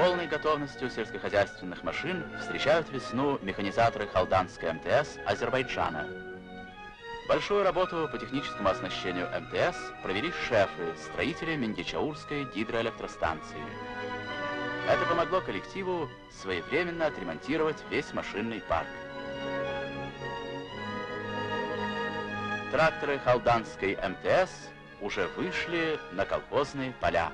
полной готовностью сельскохозяйственных машин встречают весну механизаторы Халданской МТС Азербайджана. Большую работу по техническому оснащению МТС провели шефы, строители Мендичаурской гидроэлектростанции. Это помогло коллективу своевременно отремонтировать весь машинный парк. Тракторы Халданской МТС уже вышли на колхозные поля.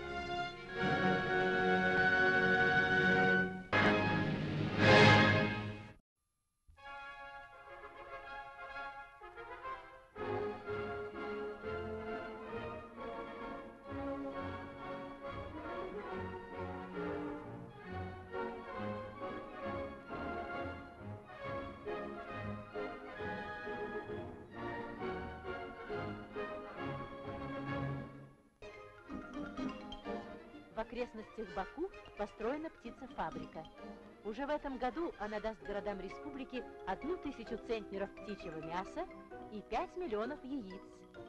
В окрестностях Баку построена птицефабрика. Уже в этом году она даст городам республики 1000 центнеров птичьего мяса и 5 миллионов яиц.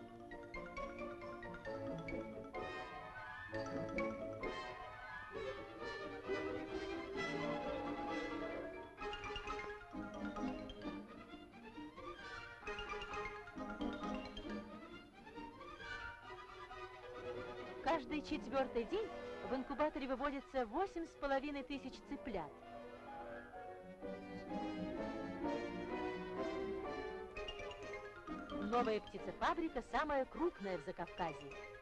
Каждый 4-й день в инкубаторе выводится 8500 цыплят. Новая птицефабрика самая крупная в Закавказье.